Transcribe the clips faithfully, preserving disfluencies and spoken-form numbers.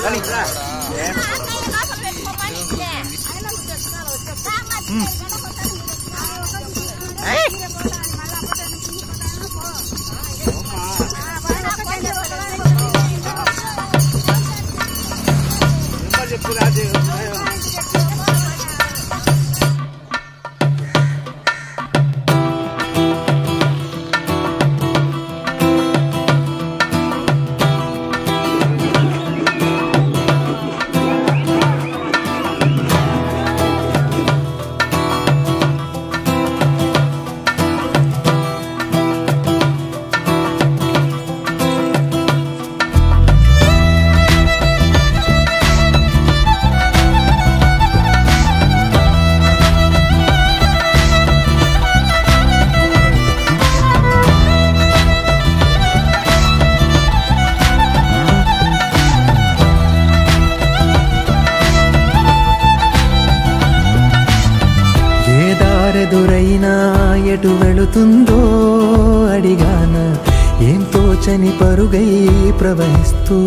ఎదురైనా ఎటు వెళుతుందో అడిగాన ఏం తోచని పరుగై ప్రవహిస్తూ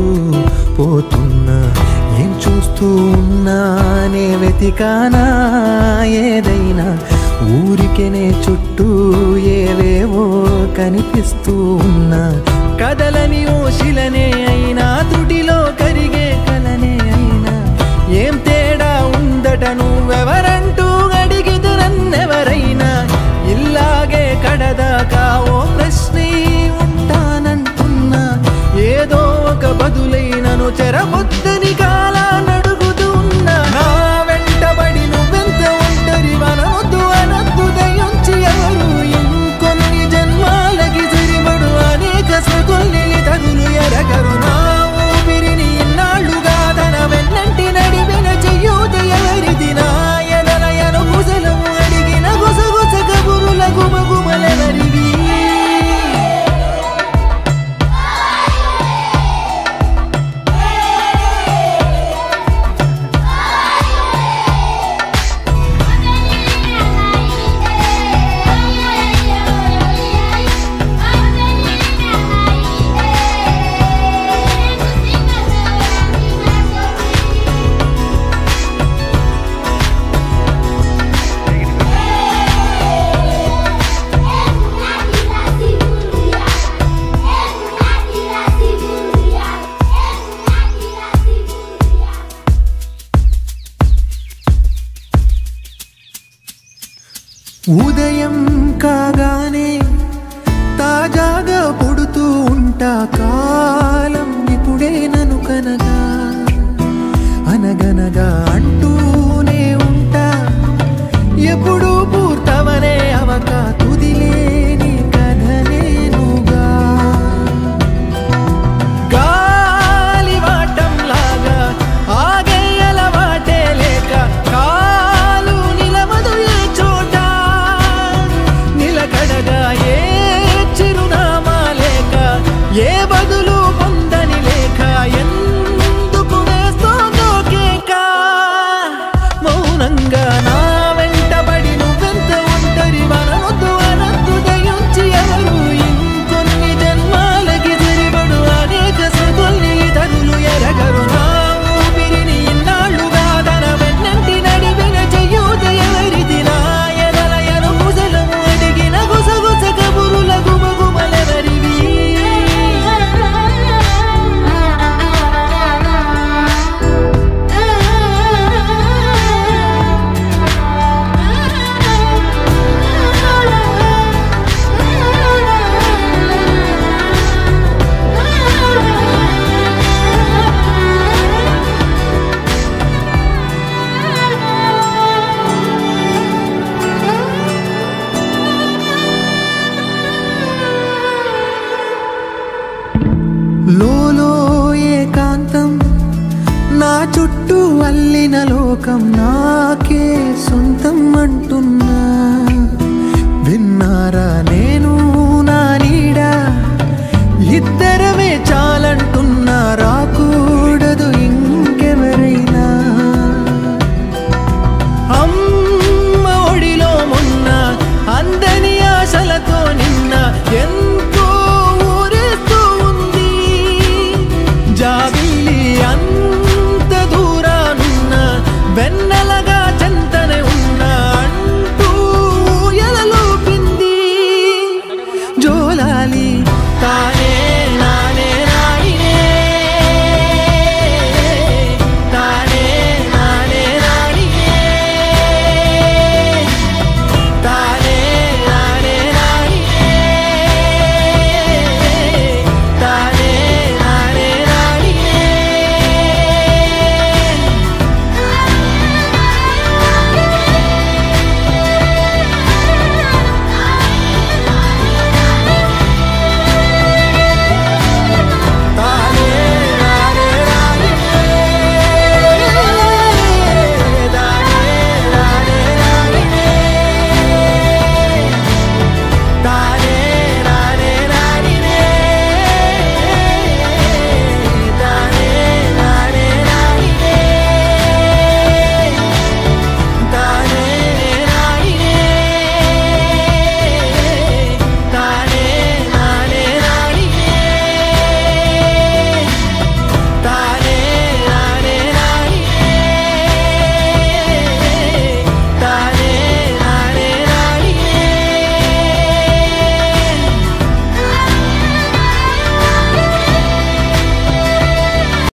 పోతున్నా ఏం చూస్తూ ఉన్నానే వెతికానా ఏదైనా ఊరికెనే చుట్టూ ఏవేవో కనిపిస్తూ ఉన్నా కదలని ఓశిలనే అయినా తుడిలో కరిగే కలనే అయినా ఏం తేడా ఉందట నువ్వెవరంటూ అడిగిదు నన్నెవరైనా ఇల్లాగే కడదాకా ఓ ప్రశ్నే ఉంటానంటున్నా ఏదో ఒక బదులైనను చెరబొద్దని కాలా నడుగుతూ ఉన్నా నా వెంటబడి నువ్వెంత ఒంటరి మనవద్దు అనద్దు దయించి ఎవరు ఇంకొన్ని జన్మాలకి సరిపడు అనేక సగుల్ని తగులు ఎరగరు నా ఊపిరిని ఇన్నాళ్ళుగా తన వెన్నంటి నడిపిన చెయ్యూత ఎవరిది నా ఎదలయను గుసలము అడిగిన గుసగుస కబురుల గుమగుమలెవరివి ఉదయం కాగానే తాజాగా పుడుతూ ఉంటా కాలం ఇప్పుడే